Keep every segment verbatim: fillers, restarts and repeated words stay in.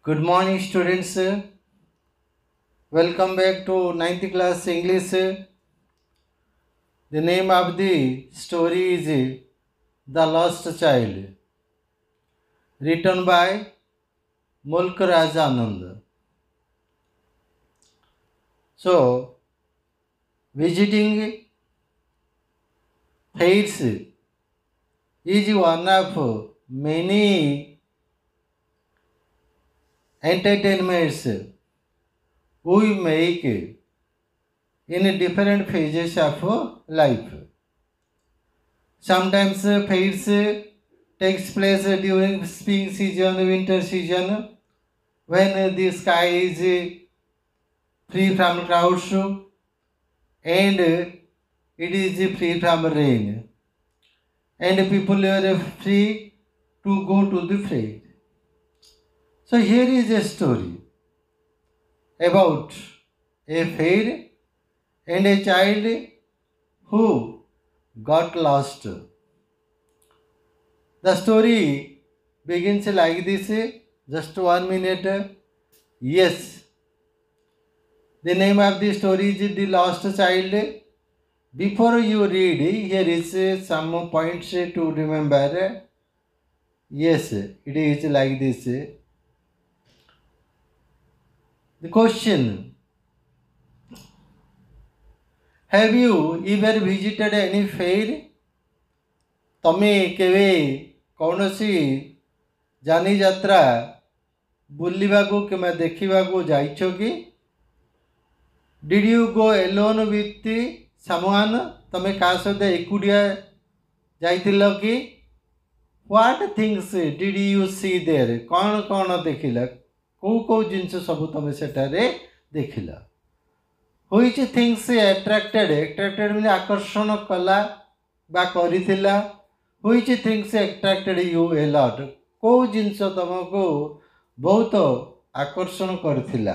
Good morning, students. Welcome back to ninth class English. The name of the story is The Lost Child, written by Mulk Raj Anand. So, visiting fairs is one of many entertainments we make in different phases of life. Sometimes fairs takes place during spring season, winter season, when the sky is free from clouds and it is free from rain, and people are free to go to the fair. So here is a story about a fair and a child who got lost. The story begins like this. Just one minute. Yes, the name of the story is The Lost Child. Before you read, here is some points to remember. Yes, it is like this. The question: have you ever visited any fair? तमे केवे कौनसी जानी यात्रा बुलिबाकू किमा देखिबाकू जाइछो कि? Did you go alone with someone? तमे का सहित एकुडिया जाइतिलो कि? What things did you see there? कौन कौन देखिला? को को जिंस सब तमे सेटारे देखिला? Which things attracted? Attracted mean आकर्षण कला बा करिथिला? Which things attracted you a lot? को जिंस तुमको बहुत आकर्षण करथिला?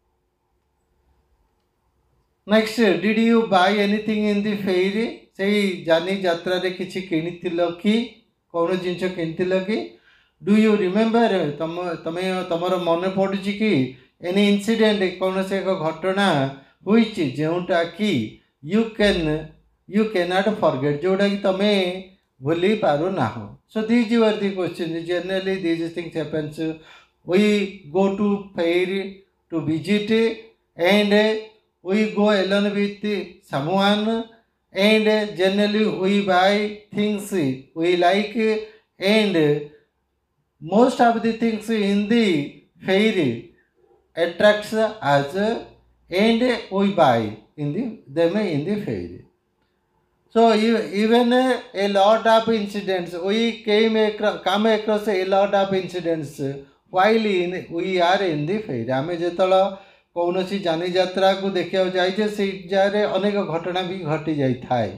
Next, did you buy anything in the fair? से जानी यात्रा रे किछि किनिथिलो कि? कौन जिंस किनिथिलो कि? Do you remember? तम तमे तमर मन पड़ुछि कि एनी इंसिडेंट कौन से एक घटना व्हिच जेउटा कि you can you can not forget, जोटा कि तमे भूली पारो ना हो. So these were the questions. Generally these things happens. We go to fair to visit and we go alone with someone, and generally we buy things we like, and most of the things in the fair attracts us and we buy in the them in the fair. So even a lot of incidents, we came across, come across a lot of incidents while in, we are in the fair. आम जो कौन सी जानी यात्रा को देखा जाए से जारे अनेक घटना भी घटी जाए.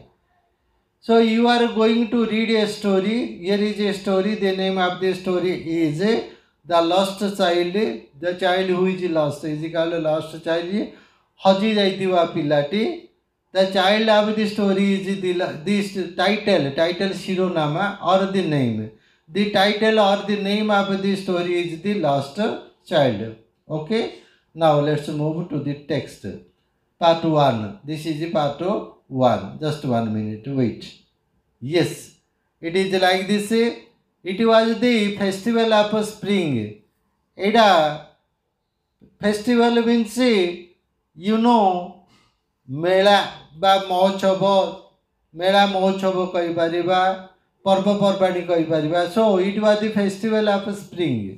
So you are going to read a story. Here is a story. The name of the story is The Lost Child. The child who is lost is called Lost Child. हजी जाइतिबा पिलाटी. The child of the story is the this title, title Shironama or the name. The title or the name of the story is The Lost Child. Okay. Now let's move to the text. Part one. This is part one. Just one minute. Wait. Yes. It is like this. It was the festival of spring. Eda festival means, you know, मेला बा महोत्सव, मेला महोत्सव कही परिबा, पर्वपर्वाणी कही परिबा. So it was the festival of spring.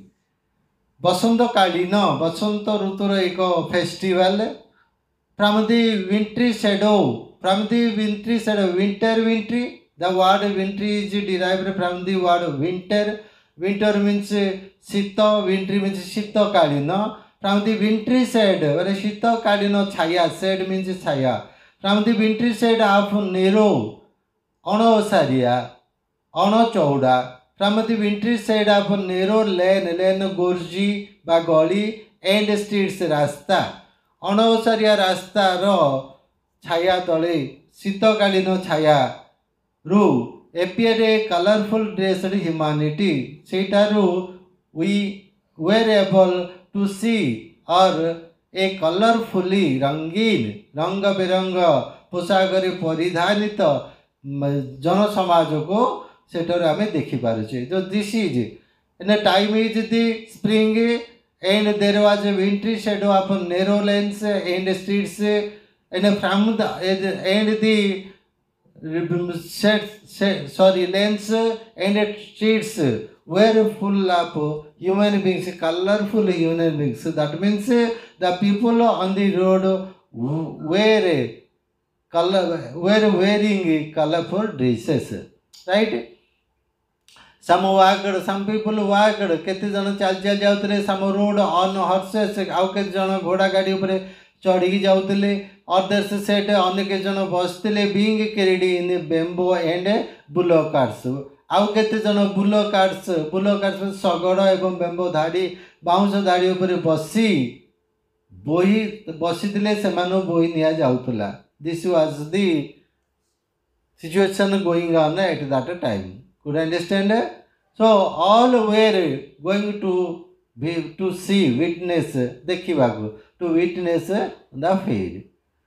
बसंत कालीन, बसंत ऋतुर एक festival. From the wintry shadow, from the wintry shadow, winter wintry. The word wintry is derived from the word winter. Winter means शीत, विंट्री मीन्स शीत कालीन. From the wintry shade, where शीत कालीन छाया, shade means Chhaya. From the wintry shade of narrow, अणओसारिया, अणचौड़ा. From the wintry shade of narrow lane, lane गोर्जी बा गली, and streets रास्ता. अणओसारिया रास्ता रो छाया तले शीत कालीन छाया रू appeared a colorful dressed humanity. सेटारू we were able to see और ए कलरफुली रंगीन रंग बेरंग पोशाक परिधानित जन समाज को सेटर आम देखिपारे जो this is in time is the spring and there was a wintry shadow of narrow lanes and streets and from the end the sorry lanes and streets were full of human beings, colorful human beings. That means the people on the road were color were wearing colorful dresses, right? Some walked, some people walked. केते जन चल चल जाउतले, some rode on horses, आउ केते जन घोड़ा गाड़ी ऊपर चढ़ी जाउतले. Others said अनेक जन बसते being carried in bamboo and bull carts. आउ केते जन बुल कार्ट्स बुल कार्ट्स शगड़ एवं बेम्बो धाड़ी बाउंस धाड़ी उपर बसी बोही बसीथिले सेमानो बोही निया जाउतला. This was the situation going on at that time. Could you understand? So all were going to be to see, witness, देखिबाको, to witness the fair.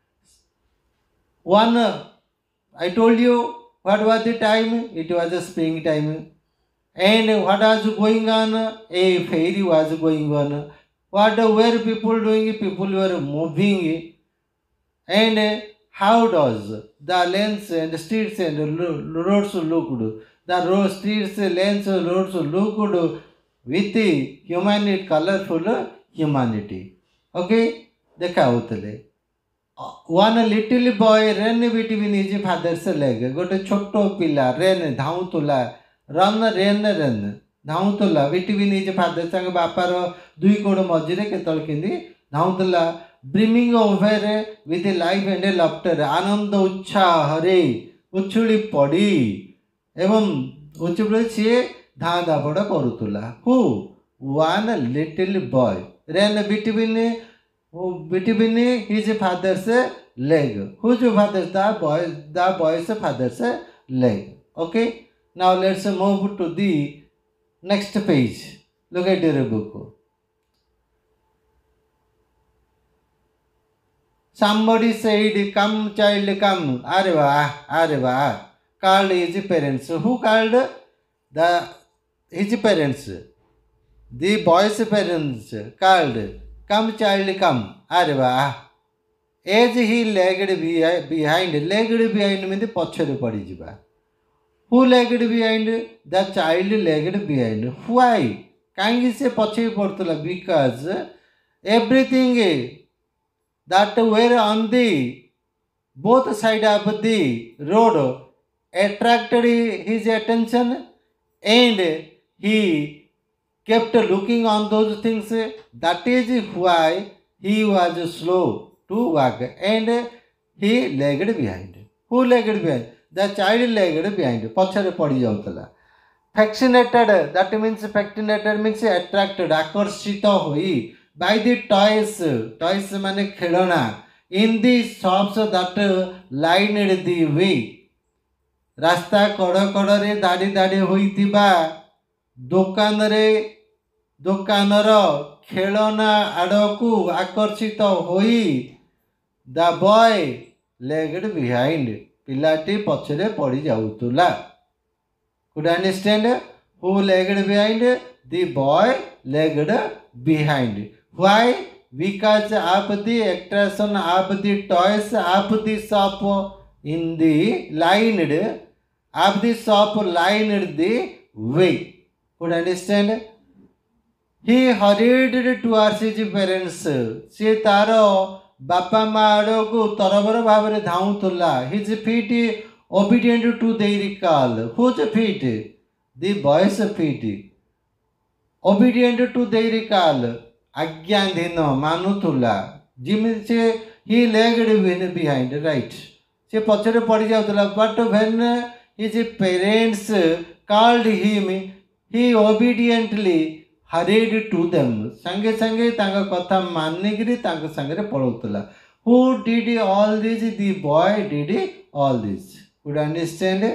One, I told you what was the time? It was a spring time. And what was going on? A fairy was going on. What were people doing? People were moving. And how does the lanes and streets and roads looked? The road, streets, lanes, roads looked with humanity, colorful humanity. Okay? देखा होतले. One little boy ran between his father's leg. गोटे छोटो पिला ran धाउतला run ran ran धाउतला between his father संग बापार दुई गोड़ मझिरे केतल किंदी धाउतला. Brimming over with life and laughter, आनंद उत्साह रे उछुली पड़ी एवं उछुली सी धा धापड़ करुतला. Who? One little boy ran between between his father's leg. Whose father's? The boy, the boy's father's leg. Okay. Now let's move to the next page. Look at your book. Somebody said, "Come, child, come." Areva, areva. Called his parents. Who called? The his parents. The boy's parents called. Come, child, come. Areva. As he lagged behind, lagged behind means पछरे पड़ी जिबा. Who lagged behind? The child lagged behind. Why? काहे से पछे पड़तला? Because everything that were on the both side of the road attracted his attention and he kept looking on those things. That is why he was slow to walk and he lagged behind. Who lagged behind? The child lagged behind. पछरे पड़ी जाउतला. Fascinated, that means fascinated means attracted, आकर्षित होई by the toys. Toys माने खेलना. In the shops that lined the way. रास्ता कड़ कड़ रे दाड़ी दाड़ी होइतिबा दुकान रे दुकानर खेलना आड़कू आकर्षित होई द बॉय लेग्ड बिहाइंड पिलाटी पछरे पड़ी जाउतुला. Could you understand? Who lagged behind? The boy lagged behind. Why? Because of the attraction of the toys of the shop in the lined of the shop lined the way. Could you understand? He hurried towards his parents. से तारो बापा माँ को तरबर भाव में धाउतला. His feet obedient to their call. Whose feet? The boy's feet. Obedient to their call. आज्ञाधीन मानुला. जिमिति से he lagged behind, right? से पछरे पड़ी जाउतला. But when his parents called him, he obediently hurried to them. संगे संगे तांका कथा मानिकरी तांका संगे पळौतला. Who did all this? The boy did all this. Could you understand?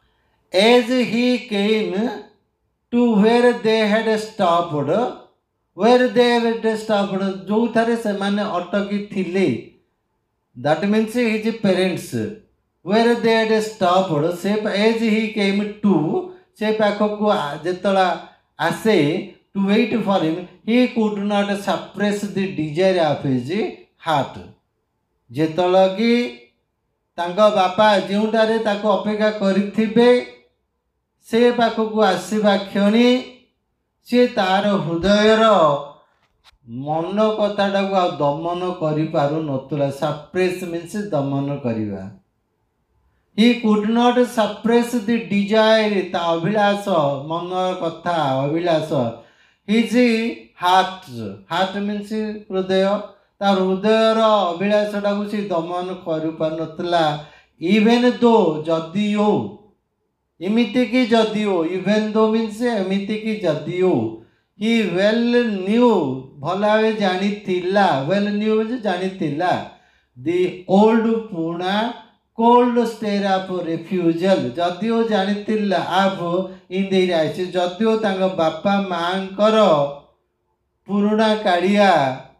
As he came to where they had stopped, where they had stopped जो थारे से माने अटकी थिले that means his parents where they had stopped से as he came to से पाखक जेतला आसे to wait for him he could not suppress the desire of his heart जेतला कि तांको बापा जोटारे ताको अपेक्षा करिथिबे से पाखक आसवा क्षणी से तार हृदयर मन कथाटा को दमन कर सप्रेस मीन्स दमन करवा he could not suppress the desire ता अभिलाष मन कथा अभिलाष हिज हार्ट हार्ट मीन्स हृदय ता हृदयर अभिलाषटा को सी दमन कर पारुनथला इवेन दो जदिओ एमिति कि जदिओ इवेन दो मीन्स एमिति कि जदिओ ही वेल न्यू भल भाव जानी वेल न्यू मीन्स जानी दि ओल्ड पुणा कोल्ड स्टेर ऑफ रेफ्यूजल जदिओ जानी आप इंदिरा आइस जदिओ तांको बापा मांकर पुराणा काड़िया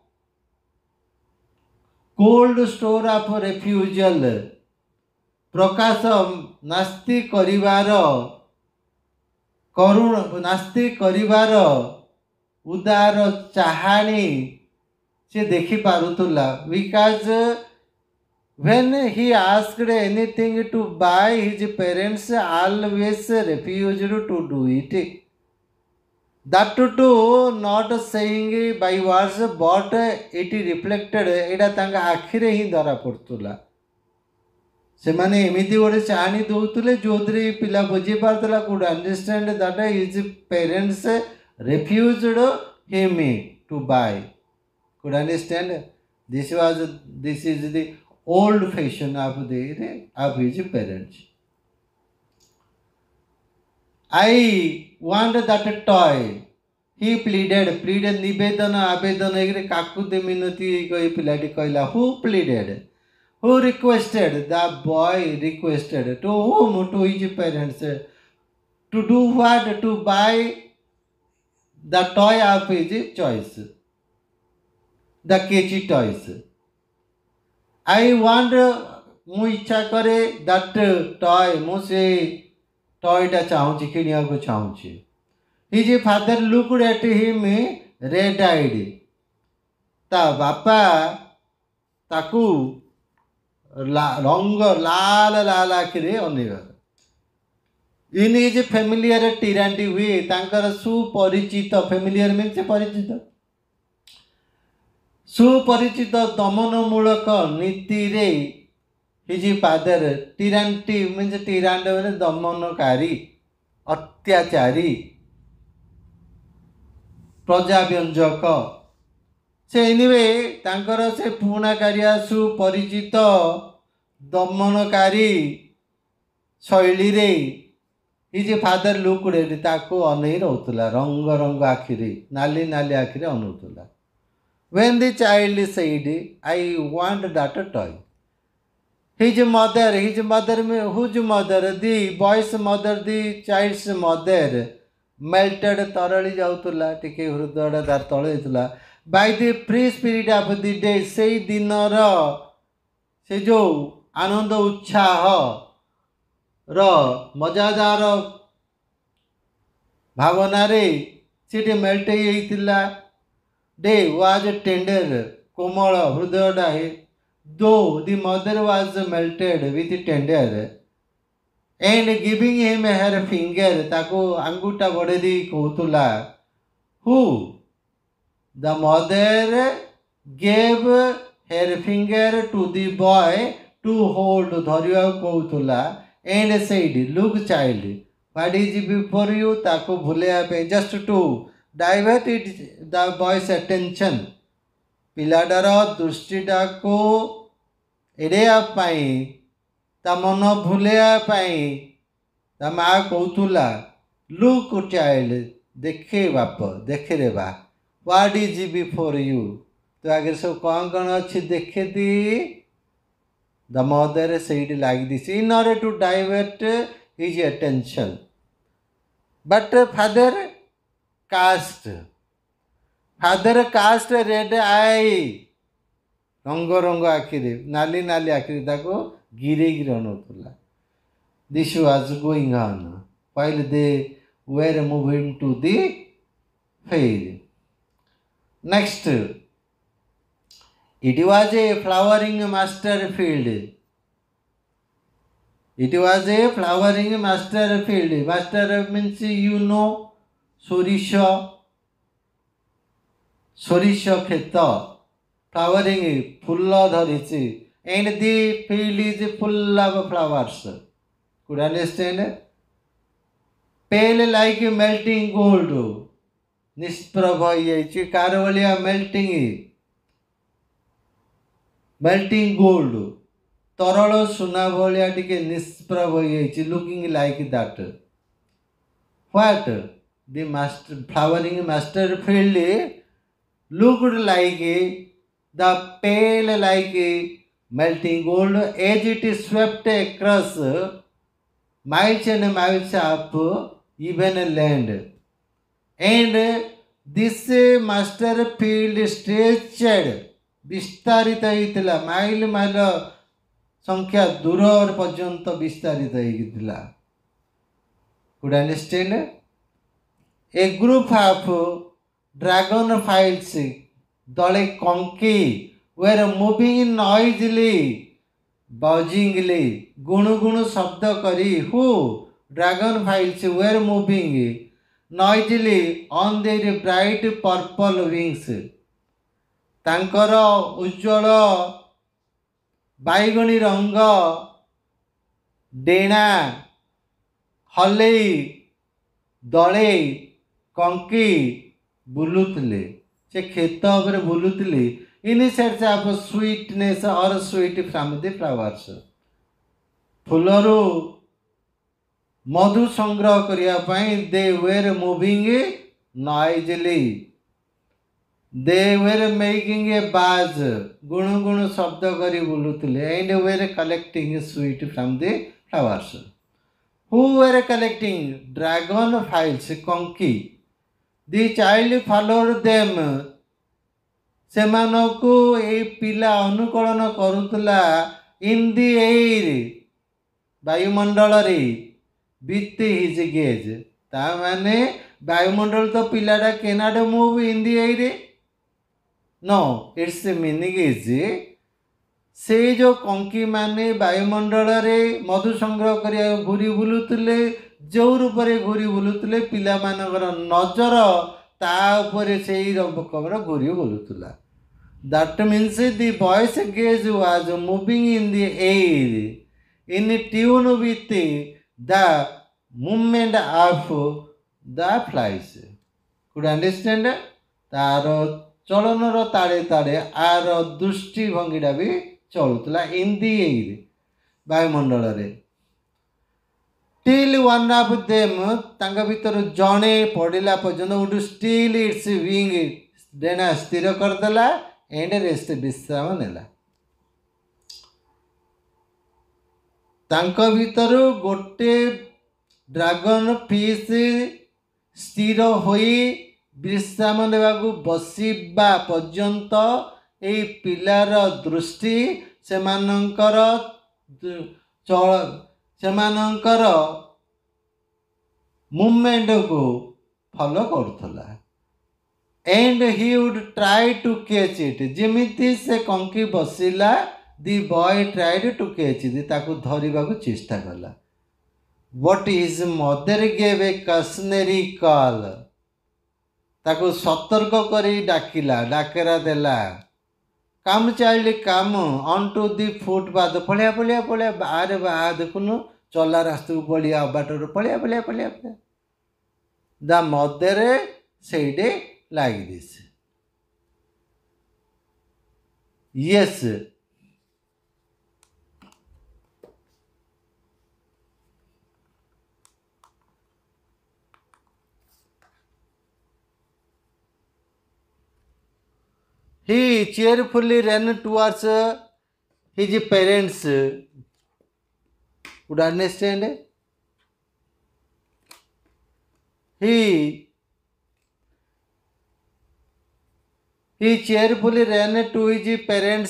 कोल्ड स्टोर ऑफ रेफ्यूजल प्रकाश नास्ति करिवार करुण नास्ति करिवार उदार चाहाणी से देखी पारुतुला because when he asked anything to buy his parents always refused to do it that too not saying by words but it reflected एटा तांका आखिरे ही धरा पड़तुला से माने एमिति गोटे चाहाणी दौले जो पिला बुझी पार्ला could understand that his parents refused him to buy could understand this was this is the old fashion of the of his parents. I want that toy he pleaded pleaded निवेदन आवेदन एक काकुति मिनती कोई पिलाटी कहला who pleaded who requested the boy requested to whom to his parents to do what to buy the toy of his choice the catchy toys. I want मु इच्छा करे that toy मु से टॉयटा चाहूँगी किणिया को चाहूँगी his father looked at him red eyed ता बापा ताकू ला, रंग लाल लाल आखिरे अनेवा इन इज फेमिलियर टीरांटी हुए तांकर सुपरिचित फेमिलियर मीन्स परिचित सुपरिचित दमनमूलक नीति रे his father tyranny means tyrant मैंने दमनकारी अत्याचारी प्रजा व्यंजक से एनिवे तांकर से पुणाकारिया सुपरिचित दमनकारी शैली रे हिज फादर लुकड़े ताको अनै रोला रंग रंग आखिरी नाली नाली आखिरी अनौला when the child said I want that toy his mother his mother whose mother the boy's mother the child's mother melted तरली जाउतला टिके हृदय तार तळे हेतला by the free spirit of the day से दिनर से जो आनंद उत्साह र मजादार भावना रे सीटे मेल्ट होइतिला डे वाज टेंडर कोमल हृदयटा है though the mother was melted with tender and giving him her finger ताको अंगूठा बड़े दी कहतुला who the mother gave her finger to the boy to hold धरिया कहतुला and said look child what is before you ताको भूलिया पे just to divert it the boy's attention पिलाटार दृष्टिटा को एड़ाई ता मन भूलवाई ता माँ कहतुला लुक चाइल्ड देखे बाप देखे रे बा व्हाट इज बिफोर यू तो आगे सब कौन कौन अच्छी देखे दी the mother said like this in order to divert his attention but father cast Father cast a red eye. रंग रंग आखिरे नाली नाली आखिरे ताको गिरे गिरे अनौथला. This was going on while they were moving to the fair. Next, it was a flowering master field. It was a flowering master field. Master means you know, sorisha, sorisha kheta. Flowering, fulla dharichi. And the field is full of flowers. Could understand? Pale like melting gold. Nisprabh hoiଯାଇଛି କାର ଭଳିଆ melting melting gold. तरल सुना भलिया टिके निष्प्रभ होइଯାଇଛି looking like that. What? The master flowering master field looked like the pale like melting gold as it swept across miles and miles of even land. And this master field stretched विस्तारित होइतिला mile mile संख्या दूर पर्यंत विस्तारित होइतिला. Could understand? A group of dragonflies दले कंकी were moving noisily, buzzingly, गुणु गुणु शब्द करी. Who? Dragonflies were moving noisily on their bright purple wings. तांकर उज्जवल बैगणी रंग डेणा हलई दले कंकी बुलुतले से खेत पर बुलुतले इन सर्च ऑफ स्वीटनेस और स्वीट फ्रॉम द फ्लावर्स. फुलरू मधु संग्रह करिया पई they were moving noisily. They were making a buzz. गुणु गुणु शब्द करी बुलुतले. And were collecting sweet from the flowers. Who were collecting? Dragonflies, conky. The child followed them. सेमानकु ए पिला अनुकरण करुतला in the air. वायुमंडल रे with his gaze. ता माने वायुमंडल तो पिलाटा cannot move in the air. No, its meaning is से जो कंकी माने वायुमंडल रे मधु संग्रह करिया घूरी बुलुतले जो रूपरे घूरी बुलुतले पिला मानकर नजर ता ऊपर सेही रकमर घूरी बुलुतला. That means the boy's gaze was moving in the air in tune with the movement of the flies. Could you understand? तारो चलनर ताड़े ताड़े आर दृष्टि भंगीटा भी चलुला इन दी एयर वायुमंडल रे. टिल वन ऑफ देम तांका भीतर जणे पड़िला पर्यंत उठू स्टिल इट्स विंग डेना स्थिर करदेला एंड रेस्ट विश्राम नेला. तांका भीतर गोटे ड्रैगन फिश स्थिर होई विश्राम देवाकू बसिबा पर्यंत ए पिलार दृष्टि सेमानंकर चल सेमानंकर मूवमेंट को फॉलो करथला. And he would try to catch it. जेमिति से कंकी बसिला the boy tried to catch it. ताकू धरिबाकू चेष्टा कला. But his mother gave a cautionary call. ताको सतर्क करी डाकिला डाकेरा देला. Come child come on to the footpath. पलिया पलिया पलिया बाहर बाहर देखुनु चला रास्ता को पलिया बाटर पलिया पलिया पलिया पलिया. The mother said like this. Yes he cheerfully ran towards his parents. Would understand? He He cheerfully ran to his parents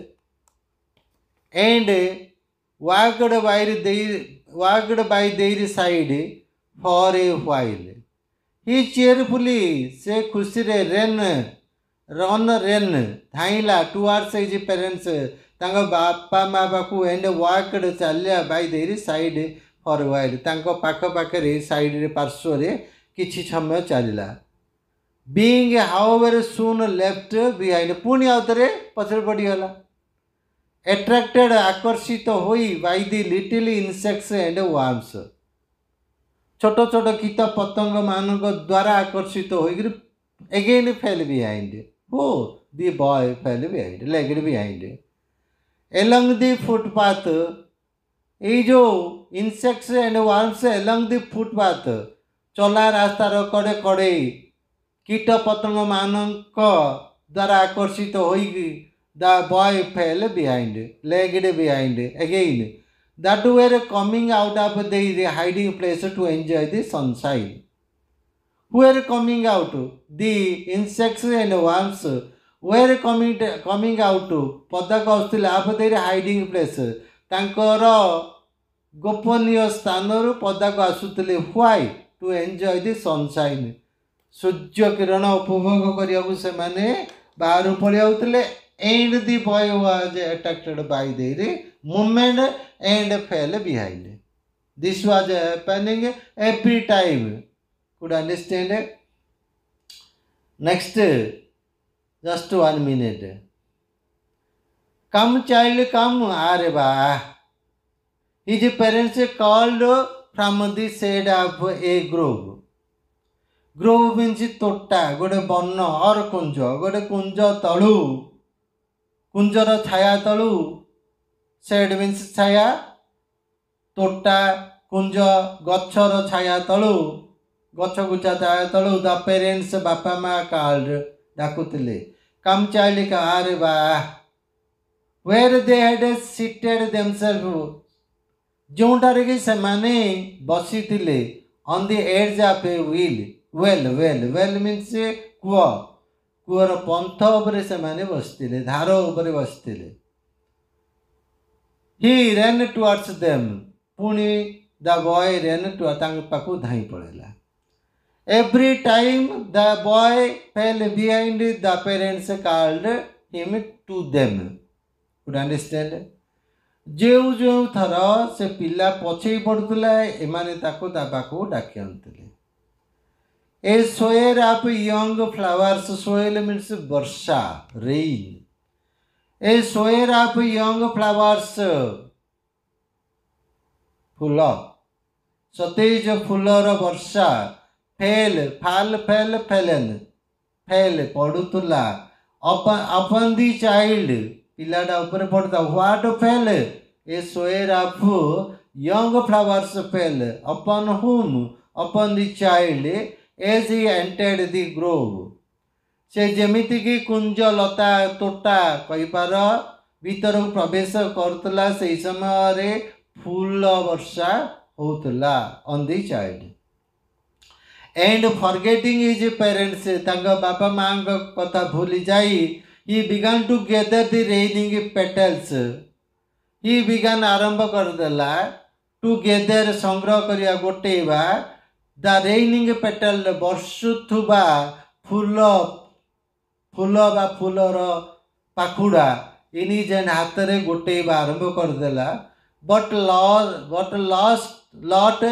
and walked by their, walked by their side for a while. He cheerfully से खुशी रे ran run ran धाइला towards his parents तांको बापा माँ पाखु and walked चलिया by their side for a while तांको पाख पाखरे side रे पार्श्व रे किछि समय चलिला. Being however soon left behind पुणी आउतरे पछरे पड़ीगला. Attracted आकर्षित होई by the little insects and worms छोट छोट कीट पतंग मानक द्वारा आकर्षित होकर again fell behind. Oh, the boy fell behind, lagged behind. Along the footpath, ये जो insects and worms along the footpath चला रास्तार कड़े कड़े कीट पतंग मानक द्वारा आकर्षित होई the boy fell behind, lagged behind again. That were coming out of their hiding place to enjoy the sunshine. Who were coming out? The insects and worms were coming coming out. पदक आसुले of their hiding place. तांकर गोपनीय स्थानरु पदक आसुले. Why? To enjoy the sunshine. Surya Kiran उपभोग करियाकु से माने बाहर पळि आउतले. And the boy was attracted by their movement and fell behind. This was happening every time. Could understand? Next, just one minute. Come, child, come. Areba. His parents called from the shade of a grove. Grove means totta, gode bonno or kunjo, gode kunjo talu. कुंजर छाया तलु shade means छाया तोटा कुंज गच्छर छाया तलु गछ गुचा छाया तलु the parents बापा माँ called डाकुतिले. कम child का अरे बा where they had seated themself जोंटारे कि से माने बसी थिले on the edge of a well well well well means कुआ कुआर पंथ उपरे से माने बसतिले धार उपरे बसतिले. He ran towards them. पुणी the boy ran to तांग पाखु धाई पड़ेला. Every time the boy fell behind, the parents called him to them. Could understand? जेउ जेउ थर से पिला पछे पड़ुतला एमाने ताको ता पाखु डाकी आनतले. A soil of young flowers, soil means barsha, rain. A soil of young flowers, फूल सतेज फूलर वर्षा fell fall fell fallen fell पड़ुतला अपन दी चाइल्ड पिलाटा ऊपर पड़ता. What fell? A shower of young flowers fell upon whom upon the child as he entered the grove. से जेमिति की कुंज लता तोटा कहीपार भीतर प्रवेश करतला से समय रे फूल वर्षा होतला on the child. And forgetting his parents तांका बापा माँ कथा भूली जाई he began to gather the raining petals. He began आरंभ करदेला टू गेदर संग्रह करिया गोटेबा द रेनिंग पेटल बर्षुथुबा फूल फूल बा फूलर पाखुड़ा इनी जेन हाथ रे गोटेबा आरंभ करदेला. But loss but lost lot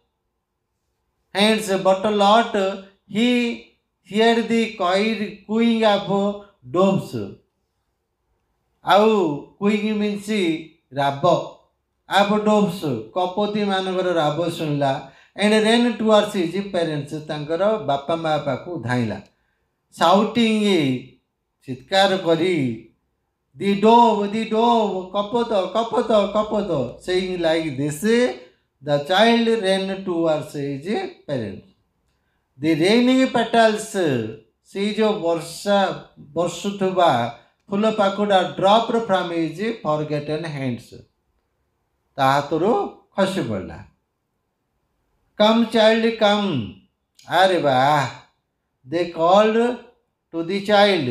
hands but lot he heard the cooing of doves. Au cooing means rab of doves कपोती मानकर राब सुनला and ran towards his parents तांकर बापा माँ पाखु धाइला. shouting चित्कार करी the dove the dove कपोत कपोत कपोत saying like this. The child ran towards his parents. The raining petals से जो वर्षा वर्षुथुबा फूल पाखुड़ा dropped from his forgotten hands. ता हाथरू खसी पड़ला. Come child come. अरे वाह. They called to the child.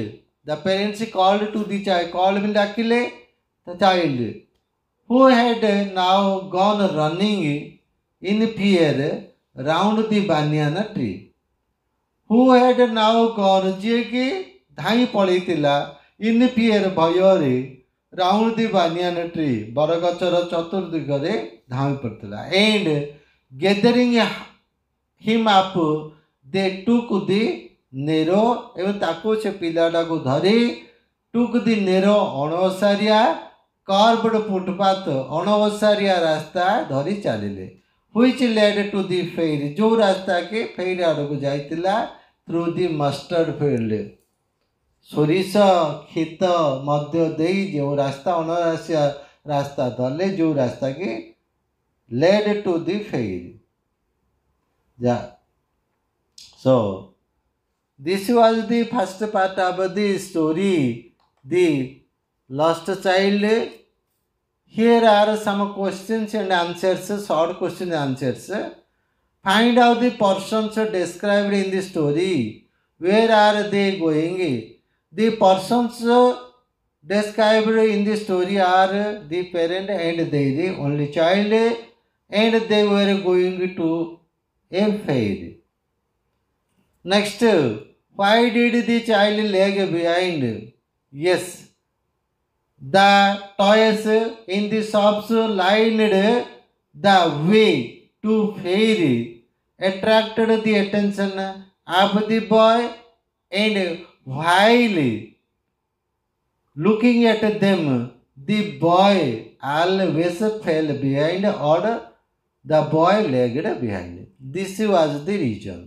The parents called to the child. Called means डाकिले the child, who had now gone running in fear round the banana tree. Who had now gone, ଯିଏକି ଧାଇଁ ପଳେଇଥିଲା in fear ଭୟରେ round the banana tree, ବରଗଛର ଚତୁର୍ଦିଗରେ ଧାଇଁ ପଡ଼ିଥିଲା. And gathering him up, they took the narrow, ଏବଂ ତାକୁ ସେ ପିଲାଟାକୁ ଧରି took the narrow ଅଣଓସାରିଆ curved footpath, ଅଣଓସାରିଆ ରାସ୍ତା ଧରି ଚାଲିଲେ. Which led to the fair, ଯେଉଁ ରାସ୍ତା କି ଫେର୍ ଆଡ଼କୁ ଯାଇଥିଲା through the mustard field, ସୋରିଷ କ୍ଷେତ ମଧ୍ୟ ଦେଇ ଯେଉଁ ରାସ୍ତା ଅଣଓସାରିଆ ରାସ୍ତା ଧରିଲେ, ଯେଉଁ ରାସ୍ତା କି led to the fair. Yeah. So this was the first part of the story, The Lost Child. Here are some questions and answers, short question and answers. Find out the persons described in the story. Where are they going? The persons described in the story are the parent and their only child, and they were going to a fair. Next, why did the child lag behind? Yes, the toys in the shops lined the way to fair attracted the attention of the boy, and while looking at them, the boy always fell behind, or the boy lagged behind. This was the reason.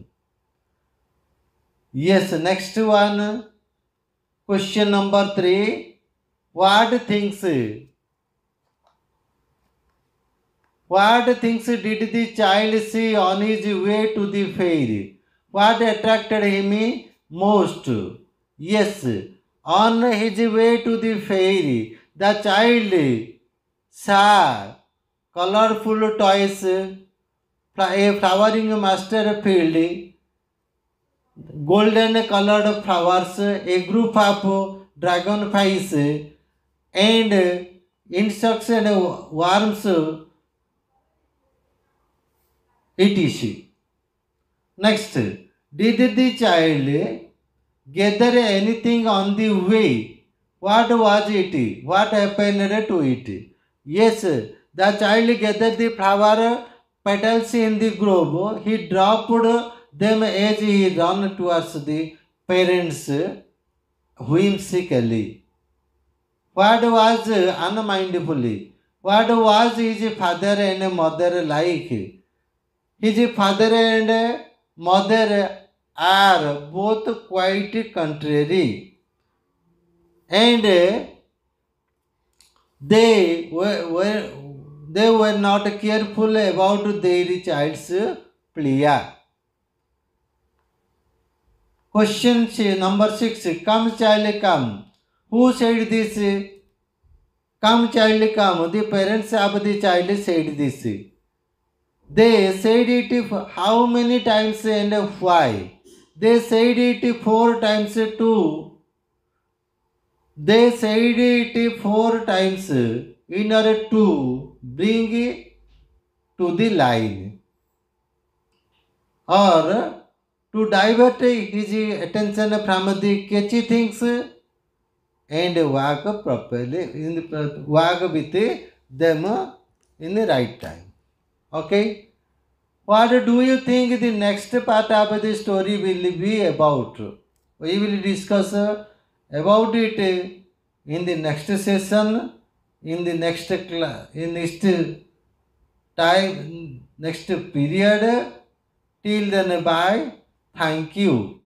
Yes, next one. Question number three. What things? What things did the child see on his way to the fair? What attracted him most? Yes, on his way to the fair, the child saw colorful toys, a flowering mustard field, golden colored flowers, a group of dragonflies, and insects and worms, et cetera. Next, did the child gather anything on the way? What was it? What happened to it? Yes, the child gathered the flower petals in the grove. He dropped them as he ran towards the parents whimsically. What was unmindfully? What was his father and mother like? His father and mother are both quite contrary, and they were, were they were not careful about their child's plea. Question number six. Come child come. Who said this? Come child come. The parents of the child said this. They said it how many times and why? They said it four times too. They said it four times in order to bring it to the line, or to divert his attention from the catchy things and walk properly, in the, walk with them in the right time. Okay, what do you think the next part of the story will be about? We will discuss about it in the next session, in the next class, in next time, next period. Till then, bye. Thank you.